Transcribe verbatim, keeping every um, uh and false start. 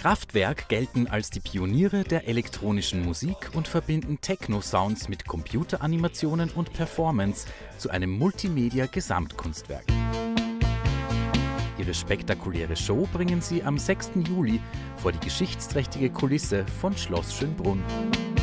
Kraftwerk gelten als die Pioniere der elektronischen Musik und verbinden Techno-Sounds mit Computeranimationen und Performance zu einem Multimedia-Gesamtkunstwerk. Ihre spektakuläre Show bringen sie am sechsten Juli vor die geschichtsträchtige Kulisse von Schloss Schönbrunn.